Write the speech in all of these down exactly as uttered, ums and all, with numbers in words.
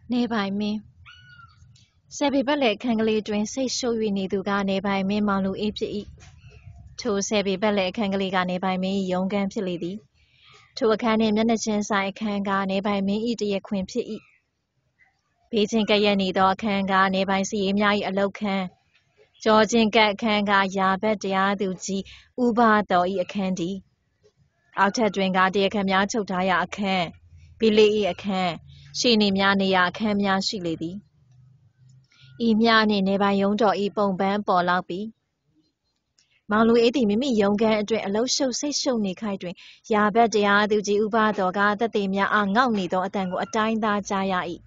နေပိုင်မင်းဆယ်ပေပတ်လည်အခန်းကလေးတွင်စိတ်ရှုပ်၍နေသူကနေပိုင်မင်းမောင်လူအေးဖြစ်၏ထိုဆယ်ပေပတ်လည်အခန်းကလေးကနေပိုင်မင်း၏ရုံးခန်းဖြစ်လေသည်ထိုအခန်းနှင့်မျက်နှာချင်းဆိုင်အခန်းကနေပိုင်မင်း၏တရားခွင်ဖြစ်၏ဘေးချင်းကပ်ရက်နေသောအခန်းကနေပိုင်စီရေးများ၏အလုတ်ခန်းကြောချင်းကပ်အခန်းကရာဘက်တရားသူကြီးဥပတော်၏အခန်းသည်အောက်ထပ်တွင်ကတရားခံများချုပ်ထားရာအခန်းဘီလီ၏အခန်းရှေနေများနေရာအခန်းများရှိလေသည်ဤမြနှင့်နေပိုင်ရုံးတော်၏ပုံပန်းပေါ်လောက်ပြီးမောင်လူအေးသည်မိမိရုံးခန်းအတွင်းအလုရှုပ်စိတ်ရှုပ်နေခိုက်တွင်ရာဘက်တရားသူကြီးဥပတော်ကသက်သေများအားငေါက်နေသောအတန်ကိုအတိုင်းသားကြားရ၏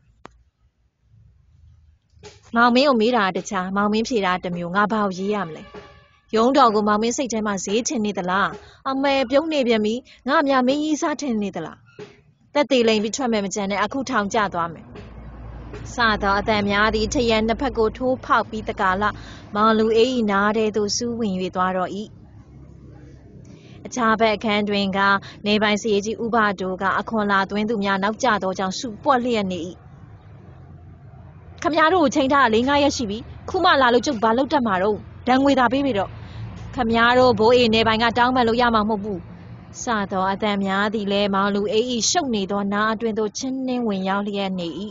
မောင်မင်းကိုမေးတာတခြားမောင်မင်းဖြေတာတစ်မျိုးငါဘာကိုရေးရမလဲရုံးတော်ကိုမောင်မင်းစိတ်ထဲမှာဈေးချင်နေသလားအမေပြုံးနေပြန်ပြီငါမြမင်းကြီးစားထင်နေသလားသက်သေလိမ်ပြီးထွက်မယ်မကြံနဲ့အခုထောင်ကျသွားမယ်စသောအတန်များသည်ထရန်နှစ်ဖက်ကိုထိုးဖောက်ပြီးတကာလမောင်လူအေး၏နားထဲသို့စူးဝင်၍သွားတော့၏အခြားဘက်အခန်းတွင်ကနေပိုင်စီရေးကြီးဥပတို့ကအခွန်လာသွင်းသူများနောက်ကျသောကြောင့်စုပွက်လျက်နေ၏ခမများတို့ကိုချိန်ထားတာလေးငါးရက်ရှိပြီခုမှလာလို့ကျုပ်ဘာလုပ်တတ်မှာတော့ဒဏ်ငွေသာပေးပြီတော့ခမများတို့ဘိုးအေနေပိုင်ကတောင်းပန်လို့ရမှာမဟုတ်ဘူးစသောအတန်များသည်လည်းမောင်လူအေး၏ရှုပ်နေသောနားအတွင်းသို့ချင်းနှင်းဝင်ရောက်လျက်နေ၏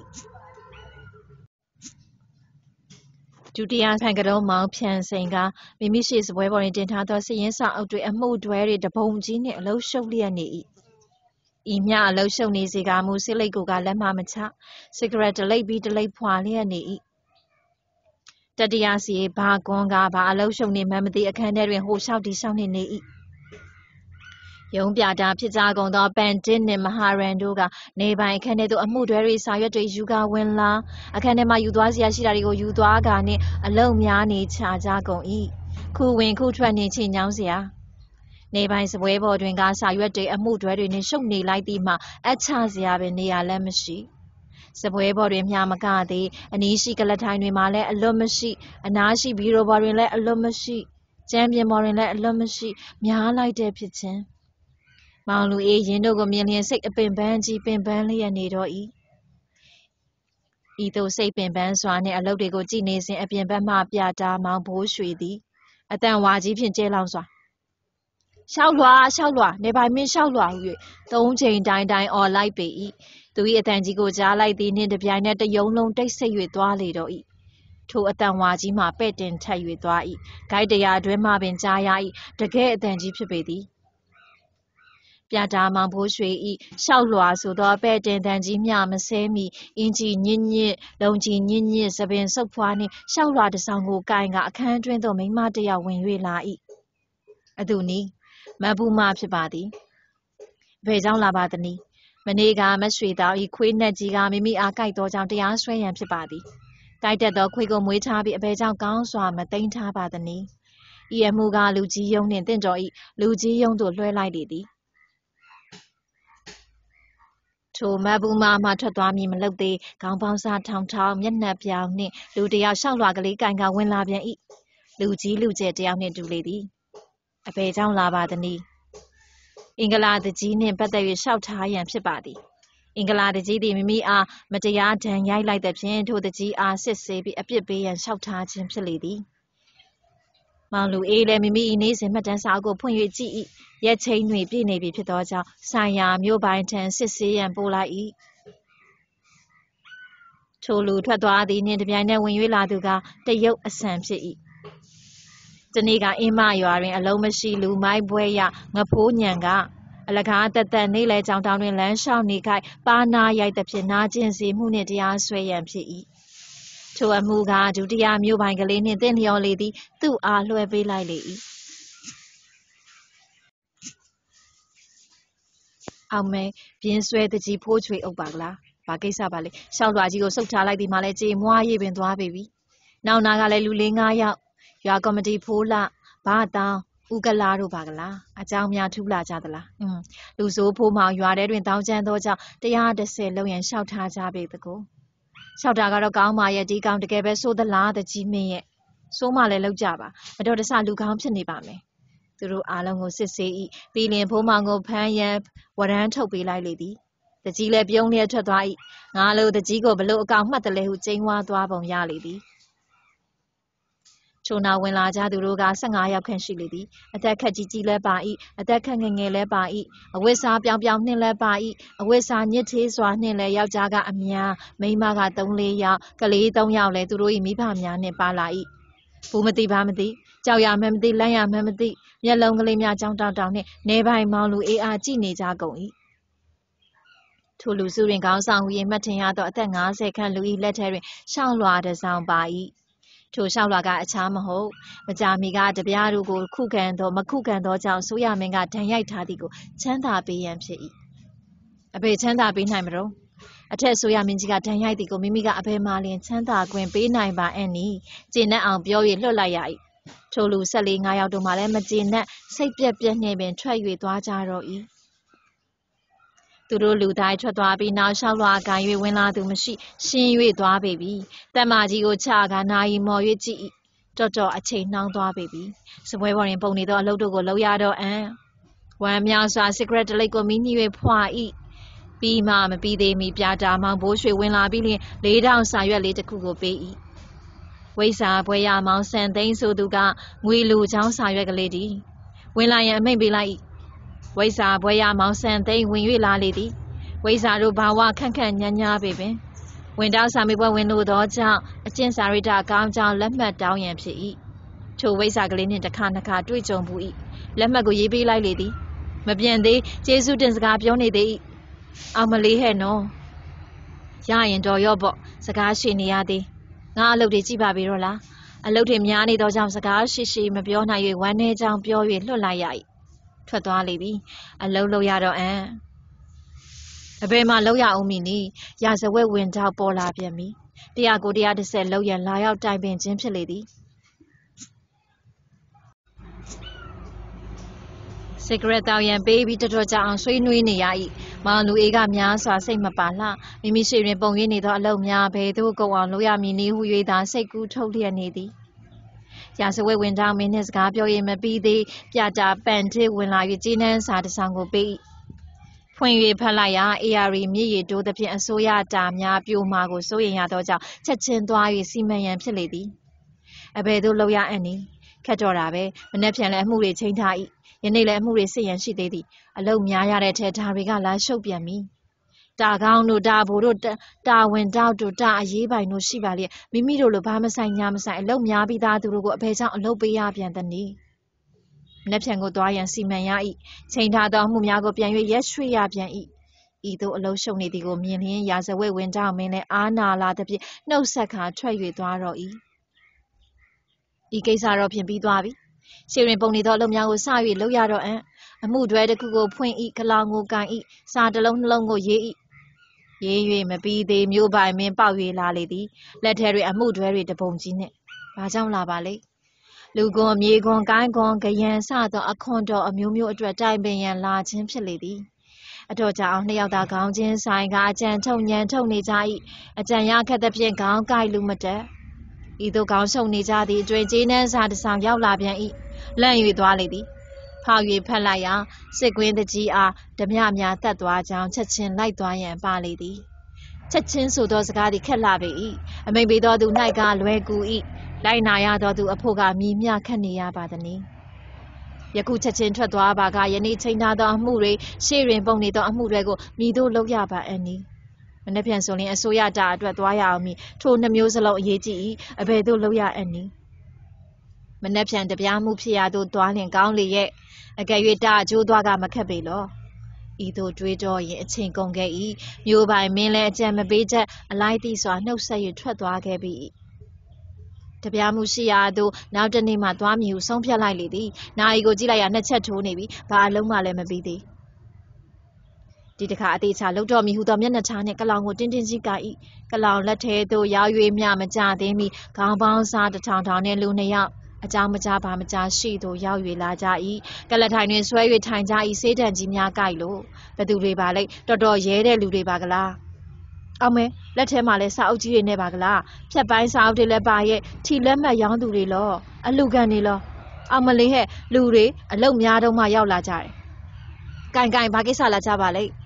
ဒုတိယဆိုင်ကတော်မောင်ဖြန်စိန်ကမိမိရှိစပွဲပေါ်တွင်တင်ထားသောစည်ရင်းစာအုပ်တွေအမှုတွဲတွေတပုံကြီးနှင့်အလုံးရှုပ်လျက်နေ၏ဤမြအလုံးရှုပ်နေစေကမူစစ်လိတ်ကိုကလက်မမချစကရက်တလိတ်ပြီးတလိတ်ဖွာလျက်နေ၏တတိယစီဘာကွန်ကဘာအလုံးရှုပ်နေမှမသိအခန်းထဲတွင်ဟိုလျှောက်ဒီလျှောက်နေနေ၏ရုံးပြတာဖြစ်ကြကုန်သောပန်တင်းနှင့်မဟာရန်တို့ကနေပိုင်အခန်းထဲသို့အမှုတွဲတွေစာရွက်တွေယူကာဝင်လာအခန်းထဲမှယူသွားစရာရှိတာတွေကိုယူသွားကာနှင့်အလုံများနေချကြကုန်၏ခုဝင်ခုထွက်နေချင်ညောင်းစရာနေပိုင်စပွဲပေါ်တွင်ကစာရွက်တွေအမှုတွဲတွေနှင့်ရှုပ်နေလိုက်သည်မှာအချစရာပင်နေရာလည်းမရှိစပွဲပေါ်တွင်မျှမကသည်အနီးရှိကလထိုင်တွင်မှလည်းအလွတ်မရှိအနားရှိဘီရိုပေါ်တွင်လည်းအလွတ်မရှိကျမ်းပြင်ပေါ်တွင်လည်းအလွတ်မရှိများလိုက်တဲ့ဖြစ်ခြင်းမောင်လူအေးရင်တို့ကိုမြင်လျင်စိတ်အပင်ပန်းကြီးပင်ပန်းလျက်နေတော့၏ဤသို့စိတ်ပင်ပန်းစွာနှင့်အလုပ်တွေကိုကြည့်နေစဉ်အပြင်ဘက်မှပြတာမောင်ဘိုးရွှေသည်အတန်ဝါကြီးဖြင့်ကျဲလောင်စွာရှောက်လွှာရှောက်လွှာနေပိုင်မင်းရှောက်လွှာဟု၍သုံးချိန်တိုင်တိုင်အော်လိုက်ပေ၏သူ၏အတန်ကြီးကိုကြားလိုက်သည်နှင့်တပြိုင်နက်တယုံလုံးတိတ်ဆိတ်၍သွားလေတော့၏ထိုအတန်ဝါကြီးမှပဲ့တင်ထက်၍သွား၏ဂိုက်တရားအတွင်းမှပင်ကြားရ၏တကယ်အတန်ကြီးဖြစ်ပေသည်ပြတာမောင်ဘိုးရွှေ၏ရှောက်လွှာဆိုသောပဲ့တင်တန်ကြီးမျှမဆဲမီအင်ကြီးညစ်ညစ်လုံကြီးညစ်ညစ်သပင်ဆုပ်ဖွားနှင့်ရှောက်လွှာတစ်ဆောင်ကိုကိုင်ကအခန်းတွင်းသို့မိန်းမတစ်ယောက်ဝင်၍လာ၏အသူနီးမပူမဖြစ်ပါသည်ဘယ်ကြောင့်လာပါသနည်းမနေ့ကမရွှေတောင်၏ခွေးနှက်ကြီးကမိမိအားကိုက်သောကြောင့်တရားစွဲရန်ဖြစ်ပါသည်ကိုက်တတ်သောခွေးကိုမွေးထားပြီးအဘယ်ကြောင့်ကောင်းစွာမသိမ်းထားပါသနည်းဤအမှုကလူကြီးယုံနှင့်တင့်တော်၏လူကြီးယုံသို့လွှဲလိုက်လေသည်ထိုမပူမမှထွက်သွားမည်မလုပ်သေးခေါင်းပေါင်းစားထောင်ထောင်မျက်နှာပြောင်နှင့်လူတစ်ယောက်ရှောက်လွှာကလေးကိုင်ကဝင်လာပြန်၏လူကြီးလူကျယ်တစ်ယောက်နှင့်တူလေသည်အဘယ်ကြောင့်လာပါသနည်းအင်္ဂလာတကြီးနှင့်ပတ်သက်၍ရှောက်ထားရန်ဖြစ်ပါသည်အင်္ဂလာတကြီးသည်မိမိအားမတရားဒဏ်ရိုက်လိုက်သဖြင့်ထိုတကြီးအားစစ်ဆေးပြီးအပြစ်ပေးရန်ရှောက်ထားခြင်းဖြစ်လေသည်မောင်လူအေးလည်းမိမိ၏နေ့စဉ်မှတ်တမ်းစာအုပ်ကိုဖွင့်၍ကြည့်၏ရက်ချိန်တွင်ပြည့်နေပြီဖြစ်သောကြောင့်ဆိုင်ရာမြို့ပိုင်ထံစစ်ဆေးရန်ပို့လိုက်၏ထိုလူထွက်သွားသည်နှင့်တပြိုင်နက်ဝင်၍လာသူကတရုတ်အဆန်ဖြစ်၏တနေ့ကအင်းမရွာတွင်အလုံးမရှိလူမိုက်ပွဲရငဖိုးညံကအလကားတက်တက်နေလဲကြောင်တောင်တွင်လမ်းလျှောက်နေခိုက်ပါနာရိုက်သဖြင့်နာကျင်စေမှုနှင့်တရားစွဲရန်ဖြစ်၏ထိုအမှုကဒုတိယမြို့ပိုင်ကလေးနှင့်တင့်လျော်လေသည်သူ့အားလွှဲပေးလိုက်လေ၏အောင်မဲပြင်းဆွဲတကြီးဖိုးချွေအုပ်ပါကလားဘာကိစ္စပါလဲရှောက်လွှာကြီးကိုစုပ်ထားလိုက်သည်မှလည်းကြေမွားရိပ်ပင်သွားပေပြီနောက်နာကလည်းလူလေးငါးယောက်ရွာကော်မတီဖိုးလဘာတောင်းဥကလာတို့ပါကလားအကြောင်းများထူးလာကြသလားအင်းလူစိုးဖိုးမောင်ရွာထဲတွင်တောင်းကျမ်းသောကြောင့်တရားတစ်ဆယ်လုံးရန်လျှောက်ထားကြပေသကိုလျှောက်တာကတော့ကောင်းပါရဲ့ဒီကောင်တကယ်ပဲဆိုသလားတကြီးမင်းရဲ့ဆိုးမှလည်းလောက်ကြပါမတော်တဆလူကောင်းဖြစ်နေပါမယ်သူတို့အားလုံးကိုစစ်ဆေး၏ပြီးလင်ဖိုးမောင်ကိုဖမ်းရန်ဝရမ်းထုတ်ပေးလိုက်လေသည် The Gile Bionia Tadai, Nalo the Gigo below Gamatale, Jingwa Dwabon Yali. Chona when Laja Duruga Sangaya can she lady, attack Gile Bai, attack Kangele Bai, a Wesa Biam Nile Bai, a Wesa Niti Swanile Yajaga Amia, Maymaga Donleya, Kali Donyale, Duru Mipamia Nepalai. Pumati Bamati, Jaya Memdi, Laya Memdi, Yalongalimia Jang down, nearby Malu A R Gini Jagoi. To Lusurin Gansang, we Matiato Atanga, second Louis lettering, Shanglua the sound by. To Shalaga a chamaho, Majamiga, the Biarugo, Cookando, Macukando, Jao, Suyamenga, Tanyai Tadigo, Tenda B M C. A bay Tenda B Namero. A test Suyaminga, Tanyai Digo, Mimiga, a bay Mali, and Tenda, Gwen B nine by any, Jina and Bioi Lolayai. To Lu selling I out to Malema Jina, say Pep name and try with Wajaro E. To Lu die to Dwabi now shall walk I will win out to Mashi, she with Dwa baby. The Majigo Chaga Nai Moyuji. Toto a chain now Dwa baby. So we were in Pony do Lodo Loyado and when Miasa secret lake of mini poi eat. Be mamma be they me piata among bush when I be lay down Saya later Kugo bay. Waisa boya Mount San Dane so do ga, we lose down Saya lady. When I am maybe like Waisa boya Mount San Dane when you la lady. Waisa Rubawa can can yanya baby. When down some people when no dodger, a chance I read a gown down, let me down and eat. Two ways are gleaning in the canaka, do it on bui. Let me go ye be like lady. Mabian day, Jesu didn't gap yoni day. I'm a lay no. Ya enjoy your book, Sagashi niadi. Now look the Jibabirola. I looked him yani dojam Sagashi, she mabiona you one age on pure with Lolai. Twadwa lady, a low loyado eh. A very my loya omini, Yas away went out ball up at me. The Agodia said loya lie out diving Jim's lady. Cigarette and baby to Georgia on Swing Winnie, Manu Ega Mia, so I say Mapala, Mimi Shirin Bongini, the alone ya pay to go on Loya Mini, who you done say good totally a needy. Yas away went down in his gabio in a B D, Piata, Bente, when I Eugene, sad sango bay. When we Palaya, Eari, me, do the Pian Soya, Damia, Bumago, Soya Doja, Chetchen, Dwai, Simay and Pilady. A bedo loya any, Catorabe, Nepian and Muri Chaintai. Yanela Muri say and she did. Alone Yaya at Tarigala shopia me. Da gown no da bodo da went down to da ye by no shivali. Mimido Lobama sign Yamasa, low yabi da to go pesa on low bayabian than knee. Neptango doy and see mayai. Saint Adam Mumiago pian yes three yabian eat. Edo low show nidigo meaning yas away went down mainly Anna la the no second try with Dwaro e. E case are up in Bidwabi. Sharing Pony Dolom Yago Savi, Loyado and a mood where the Kugo point eat Kalango can eat, Sad alone longo ye. Ye may be the mule by me Bowie la lady, let Harry a mood where the Pongine. Bajam la valley. Lugo, Miegon, Gangon, Gayan, Sada, a condo, a mumu, a dread diamond and large him lady. A daughter only out the gown, sign guardian, Tony and Tony Jai, a Jayaka the Pian gown, Guy Lumata. Either gown so nijadi, Drediners had some yaw labian eat. Learn with Walidi. How you Palaya, Seguin the G R, the Miamia, that Dwajan, Chachin, like Dwayan, Balidi. Chachin so does Gadi Kalabi eat, and maybe do do Naga, Luegu eat, like Naya do a poga mimia cania badani. Yaku Chachin Tradwabaga, Yani Tainada Muri, sharing Bonito Amurego, Mido Loyaba any. And the pencil in a soya dad, Dwaya me, told the musalo ye, a bedo loya any. Manepsan the Biamu Piado Dwalling Gownly yet, a gay da Jodwaga Macabelo. Edo Drejoy, a chingonga, you by Mille Gemma Beta, a lighty so no say you tradwaga be. The Biamu Siado, now the name at Dwami, some pia lady, now you go Dilla and a chat to navy, by Loma Lemabidi. Did the cat eat a look me who domina tanic along with Dindizigai, Galang Latte, though Yayu Yamaja, Demi, Gambang Sad, the town down in Lunaya. A Jamaja Bamaja sheet or Yawi Lajai, Galatine swear with Tanjai Satan Jimia Gailo, but do rebale, Dodo Yede Ludebagala. Ame, let him ale Saudi Nebagala, Sabai Saudi Lebaye, Tilema Yanduri law, a Luganilo. Amale, Lure, a low miado Mayao Lajai. Gangai Bagisala Jabale.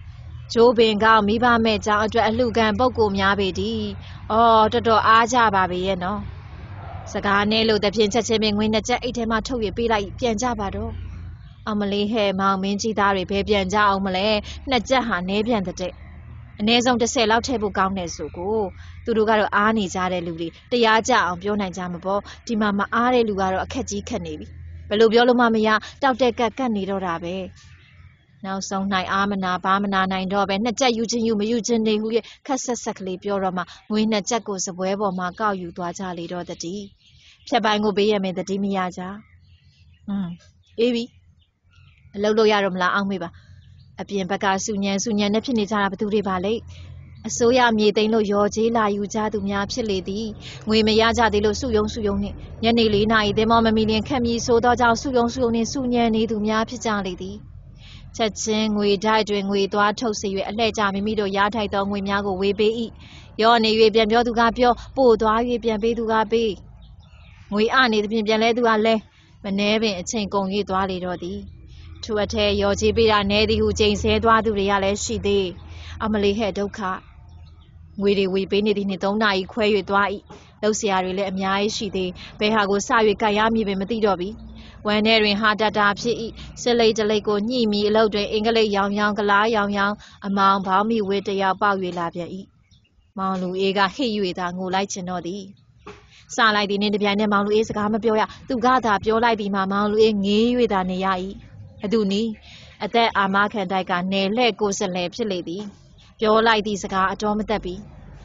ဂျိုးပင်ကောင်းမိဘမဲ့ကြောင့်အတွက်အလှကန်ပုတ်ကိုများပေသည်အော်တော်တော်အားကြပါပေရဲ့နော်စကားနဲ့လို့တဖြင့်ချက်ချင်းပင်ငွေနှစ်ကျပ်အိတ်ထဲမှာထုတ်ရပေးလိုက်ပြန်ကြပါတော့အမလေးဟဲ့မောင်မင်းကြီးသားတွေဘယ်ပြန်ကြအောင်မလဲနှစ်ကျပ်ဟာနဲပြန်တဲ့အနည်းဆုံးတစ်ဆယ်လောက်ထည့်ဖို့ကောင်းတယ်ဆိုကိုသူတို့ကတော့အားနေကြတဲ့လူတွေတရားကြအောင်ပြောနိုင်ကြမှာပေါ့ဒီမှာမအားတဲ့လူကတော့အခက်ကြီးခက်နေပြီဘယ်လိုပြောလို့မှမရတောက်တဲ့ကက်ကက်နေတော့တာပဲနောက်ဆုံးနိုင်အားမနာဘာမနာနိုင်တော့ပဲနှစ်ကျက်ယူချင်းယူမယူချင်းနေဟုရဲ့ခက်ဆက်ဆက်ကလေးပြောတော့မှငွေနှစ်ကျက်ကိုစပွဲပေါ်မှာကောက်ယူသွားကြလေတော့တည်းဖြတ်ပိုင်းကိုပေးရမယ်တည်းမရကြอืมအေးပြီအလုပ်လုပ်ရတော့မလားအောင်မေးပါအပြင်ဘက်ကစုညံစုညံနဲ့ဖြစ်နေကြတာဘသူတွေပါလဲအစိုးရမြေသိမ်းလို့ရော်ကြီးလာယူကြသူများဖြစ်လေသည်ငွေမရကြသေးလို့စုယုံစုယုံနဲ့ညနေလေးနာရီသင်္ဘောမမီလင်ခက်မြည်ဆိုတော့ကြောင့်စုယုံစုယုံနဲ့စုညံနေသူများဖြစ်ကြလေသည်ချက်ချင်းငွေဓာတ်တွင်ငွေသွားထုတ်စေ၍အလှဲ့ကြမိမိတို့ရားထိုက်သောငွေများကိုဝေပေး၏ရောနေ၍ပြန်ပြောသူကပြောပို့သွား၍ပြန်ပေးသူကပေးငွေအနေသဖြင့်ပြန်လဲသူကလဲမနှဲပင်အချိန်ကုန်၍သွားလေတော့သည်ထိုအထက်ရော်ကြီးပေးတာနဲသည်ဟုချိန်ဆဲသွားသူတွေကလည်းရှိသေးအမလေးဟဲ့ဒုက္ခငွေတွေဝေပေးနေသည်နှင့်သုံးနာရီခွဲ၍သွား၏လှုပ်เสียတွေလည်းအများကြီးရှိသေးဘယ်ဟာကိုစ၍ကြိုက်ရမည်ပင်မသိတော့ပြီဝမ်းထဲတွင်ဟာတတာဖြစ်၏စစ်လိတ်တလိတ်ကိုညှိမိအလုပ်တွင်အင်္ဂလိပ်ရောင်ရောင်ကလားရောင်ရောင်အမောင်ဘောင်းမီဝေးတယောက်ပေါက်၍လာပြန်၏မောင်လူအေးကဟိ၍သာငိုလိုက်ချင်တော့သည်စလိုက်သည်နှင့်တပြိုင်နက်မောင်လူအေးစကားမပြောရသူကသာပြောလိုက်သည်မှာမောင်လူအေးငေး၍သာနေရ၏အသူနီးအသက်အာမခံတိုက်ကနယ်လှဲ့ကိုစလဲဖြစ်လေသည်ပြောလိုက်သည့်စကားအတော်မသက်ပြီ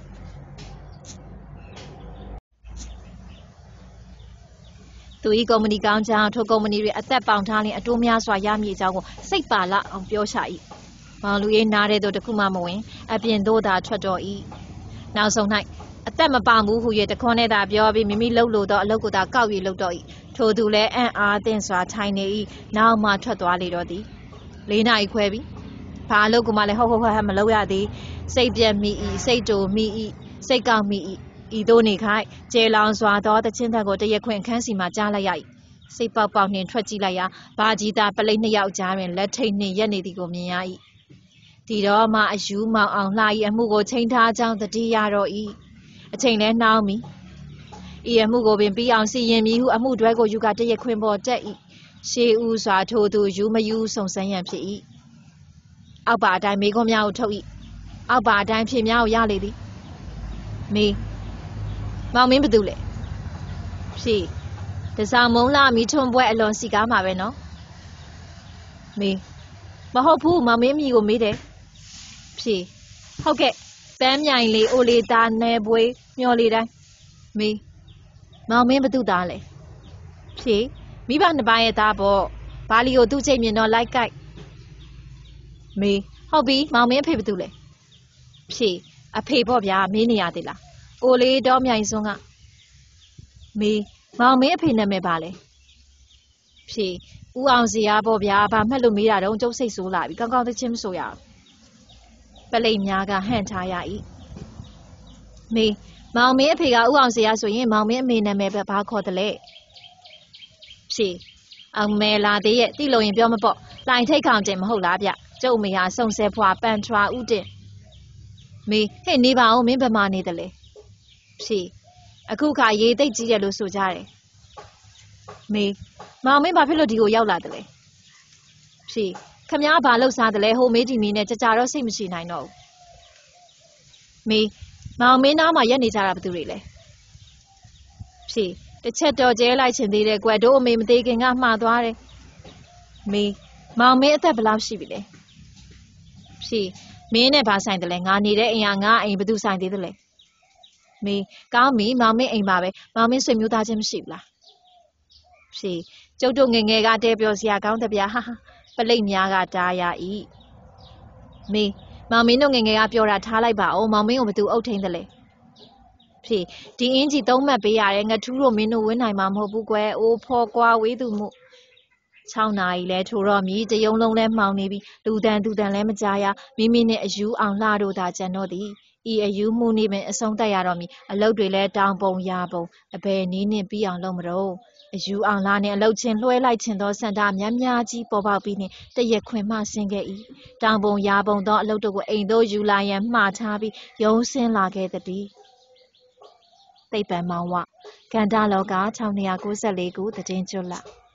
သူ၏ကုမ္ပဏီကောင်းကြောင်းထိုကုမ္ပဏီတွေအသက်ပေါင်ထားလျင်အတိုးများစွာရမည်အကြောင်းကိုစိတ်ပါလောက်အောင်ပြောရှာ၏မောင်လူအေးနားတဲ့သို့တခုမှမဝင်အပြင်သို့သာထွက်တော်၏နောက်ဆုံး၌အသက်မပေါင်ဘူးဟု၍တခွန်းနဲ့သာပြောပြီးမိမိလှုပ်လို့သောအလုပ်ကိုသာကောက်၍လှုပ်တော့၏ထိုသူလည်းအံ့အားသင့်စွာထိုင်နေ၏နောက်မှထွက်သွားလေတော့သည်လေးနာရီခွဲပြီဘာအလုပ်ကိုမှလည်းဟုတ်ဟုတ်ဟဲ့ဟဲ့မလုပ်ရသေးစိတ်ပြက်မိ၏စိတ်တူမိ၏စိတ်ကောက်မိ၏ဤသို့နေခိုက်ကျေလောင်စွာသောတချင်းသက်ကိုတရက်ခွင်ခန်းစီမှကြားလိုက်ရ၏စိတ်ပေါက်ပေါက်နှင့်ထွက်ကြည့်လိုက်ရာဘာကြီးသားပလိတ်နှစ်ယောက်ကြားတွင်လက်ထိတ်နှင့်ရက်နေသည်ကိုမြင်ရ၏ဒီတော့မှအယူမောင်အောင်လှ၏အမှုကိုချိန်ထားကြောင်းသတိရတော့၏အချိန်လဲနှောင်းပြီဤအမှုကိုပင်ပြီးအောင်စီရင်မည်ဟုအမှုတွဲကိုယူကတရက်ခွင်ပေါ်တက်၏ရှေးဦးစွာထိုသူယူမယူစုံစမ်းရန်ဖြစ်၏အောက်ပါအတိုင်းမေခွန်းများကိုထုတ်၏အောက်ပါအတိုင်းဖြေများကိုရလေသည်မေမောင်မင်းဘသူလဲဖြေတစောင်းမုံလာမီထွန်းပွဲအလွန်စီကားမှာပဲနော်မေမဟုတ်ဘူးမောင်မင်းအမိကိုမေးတယ်ဖြေဟုတ်ကဲ့ပန်းမြိုင်လေးအိုလေးသားနယ်ပွေးမျော်လေးတိုင်းမေမောင်မင်းဘသူသားလဲဖြေမိဘနှစ်ပါးရဲ့သားပေါ့ဘာလီကိုသူ့ချိန်မြင်တော့လိုက်ကြိုက်မေဟုတ်ပြီမောင်မင်းအဖေဘသူလဲဖြေအဖေပေါ့ဗျာမေးနေရသေးလားအိုလေးတော့မြိုင်စွန်းကမေမောင်မင်းအဖေနာမည်ပါလဲဖြေဦးအောင်စီရပေါ့ဗျာဘာမှတ်လို့မေးတာတော့ကျုပ်စိတ်ဆိုးလာပြီကောင်းကောင်းသိချင်းမဆိုရအောင်ပလိတ်များကဟန့်ထားရ၏မေမောင်မင်းအဖေကဦးအောင်စီရဆိုရင်မောင်မင်းအမေနာမည်ပဲဘာခေါ်တယ်လဲဖြေအောင်မဲလာသေးရဲ့တိလို့ရင်ပြောမပေါ့လိုင်ထိတ်ခေါင်တင်မဟုတ်လားဗျကျုပ်အမေဟာစုံဆဲဖွာပန်ထွာဥတင်မေဟဲ့နေပါအောင်မင်းဘယ်မှာနေတယ်လဲဖြေအခုခါရေးသိပ်ကြီးတယ်လို့ဆိုကြတယ်မေမောင်မင်းဘာဖြစ်လို့ဒီကိုရောက်လာတယ်လဲဖြေခမည်းဘာလှုပ်ရှားတယ်လဲဟိုမေးဒီမီနဲ့ကြကြတော့စိတ်မရှိနိုင်တော့ဘူးမေမောင်မင်းသားမှရက်နေကြတာဘယ်သူတွေလဲဖြေတစ်ချက်တော့ကျဲလိုက်ချင်သေးတယ်ကွယ်တို့အမေမသေးခင်ကမှားသွားတယ်မေမောင်မင်းအသက်ဘယ်လောက်ရှိပြီလဲဖြေမင်းနဲ့ဘာဆိုင်တယ်လဲငါနေတဲ့အိမ်ကငါအိမ်ဘယ်သူဆိုင်သေးတယ်လဲမေကောင်းပြီမောင်မင်းအိမ်ပါပဲမောင်မင်းဆွေမျိုးသားချင်းမရှိဘူးလားဖြေကျုပ်တို့ငယ်ငယ်ကတဲပြောစရာကောင်းတဲ့ဗျာဟာဟာပလိတ်များကတားရ၏မေမောင်မင်းတို့ငယ်ငယ်ကပြောတာထားလိုက်ပါဦးမောင်မင်းကိုဘယ်သူအုပ်ထိန်တယ်လဲဖြေဒီအင်းကြီးသုံးမှတ်ပေးရတယ်ငါထူးတို့မင်းတို့ဝင်းနိုင်မှာမဟုတ်ဘူးကွယ်အိုးဖော်ကွာဝေးသူမှု၆နာရီလဲထိုတော့မြည်တယုံလုံးလဲမှောင်နေပြီလူတန်သူတန်လဲမကြားရမိမိနဲ့အယူအောင်လှတို့သာကြံတော့သည်ဤအယူမှုနေပင်အဆုံးသတ်ရတော့မည်အလုပ်တွေလဲတောင်ပုံရပုံအဘယ်နည်းနှင့်ပြီးအောင်လုပ်မလို့ယူအောင်လာနှင့်အလုတ်ချင်းလွှဲလိုက်ခြင်းသောစန္ဒများများကြီးပေါ်ပေါက်ပြီးနှင့်တရက်ခွင်မှဆင်းခဲ့၏တောင်ပုံရာပုံသောအလုတ်တို့ကိုအိမ်သို့ယူလာရန်မှားထားပြီးရုံးဆင်းလာခဲ့သည်သိပ္ပံမောင်ဝကန္တာလောကခြောက်နှစ်ရာကိုးဆယ်လေးခုသတင်းကျွတ်လ